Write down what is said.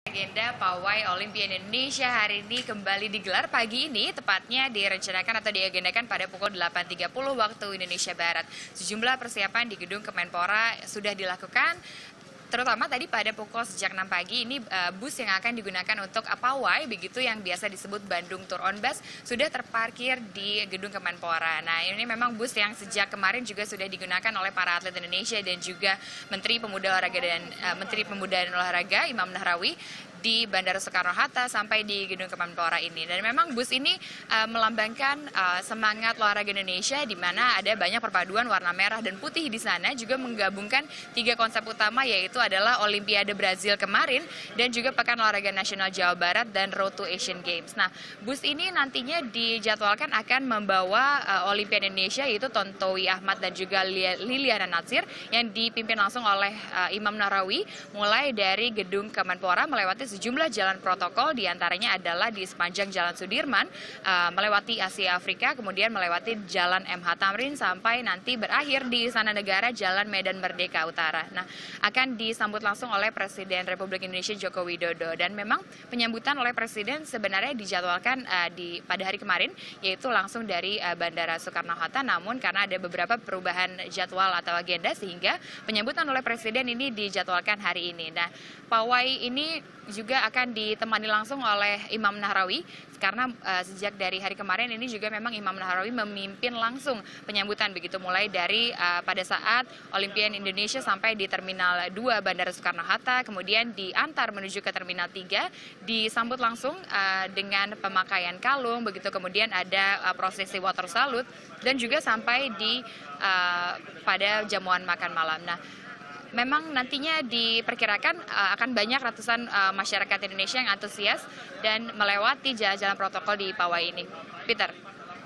Agenda Pawai Olimpiade Indonesia hari ini kembali digelar pagi ini, tepatnya direncanakan atau diagendakan pada pukul 8.30 waktu Indonesia Barat. Sejumlah persiapan di gedung Kemenpora sudah dilakukan, terutama tadi pada pukul sejak 6 pagi ini bus yang akan digunakan untuk pawai, begitu yang biasa disebut Bandung Tour on Bus, sudah terparkir di gedung Kemenpora. Nah, ini memang bus yang sejak kemarin juga sudah digunakan oleh para atlet Indonesia dan juga Menteri Pemuda dan Olahraga Imam Nahrawi di Bandara Soekarno-Hatta sampai di gedung Kemenpora ini. Dan memang bus ini melambangkan semangat olahraga Indonesia, di mana ada banyak perpaduan warna merah dan putih di sana, juga menggabungkan 3 konsep utama, yaitu adalah Olimpiade Brazil kemarin dan juga Pekan Olahraga Nasional Jawa Barat dan Road to Asian Games. Nah, bus ini nantinya dijadwalkan akan membawa Olimpiade Indonesia, yaitu Tontowi Ahmad dan juga Liliana Natsir, yang dipimpin langsung oleh Imam Nahrawi, mulai dari gedung Kemenpora melewati sejumlah jalan protokol, diantaranya adalah di sepanjang Jalan Sudirman, melewati Asia Afrika, kemudian melewati Jalan MH Tamrin sampai nanti berakhir di Istana Negara Jalan Medan Merdeka Utara. Nah, akan disambut langsung oleh Presiden Republik Indonesia Joko Widodo, dan memang penyambutan oleh Presiden sebenarnya dijadwalkan pada hari kemarin, yaitu langsung dari Bandara Soekarno-Hatta, namun karena ada beberapa perubahan jadwal atau agenda sehingga penyambutan oleh Presiden ini dijadwalkan hari ini. Nah, pawai ini juga akan ditemani langsung oleh Imam Nahrawi, karena sejak dari hari kemarin ini juga memang Imam Nahrawi memimpin langsung penyambutan, begitu mulai dari pada saat Olimpiade Indonesia sampai di Terminal 2 Bandara Soekarno-Hatta, kemudian diantar menuju ke Terminal 3, disambut langsung dengan pemakaian kalung, begitu kemudian ada prosesi water salute, dan juga sampai di pada jamuan makan malam. Nah, memang nantinya diperkirakan akan banyak ratusan masyarakat Indonesia yang antusias dan melewati jalan-jalan protokol di pawai ini. Peter.